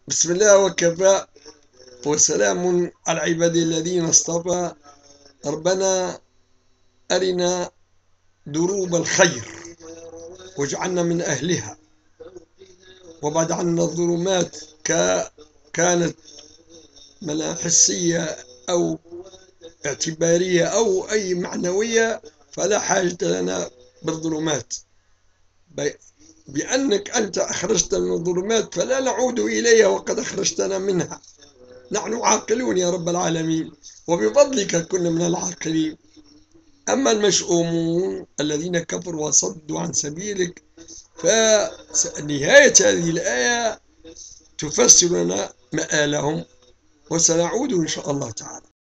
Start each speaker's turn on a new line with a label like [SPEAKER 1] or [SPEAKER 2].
[SPEAKER 1] بسم الله وكفى، وسلام على عباد الذين اصطفى. ربنا أرنا دروب الخير واجعلنا من أهلها، وبعد عنا الظلمات كانت حسية أو اعتبارية أو أي معنوية، فلا حاجة لنا بالظلمات. بأنك أنت أخرجتنا من الظلمات فلا نعود إليها وقد أخرجتنا منها. نحن عاقلون يا رب العالمين، وبفضلك كنا من العاقلين. أما المشؤومون الذين كفروا وصدوا عن سبيلك، فنهاية هذه الآية تفسر لنا مآلهم، وسنعود إن شاء الله تعالى.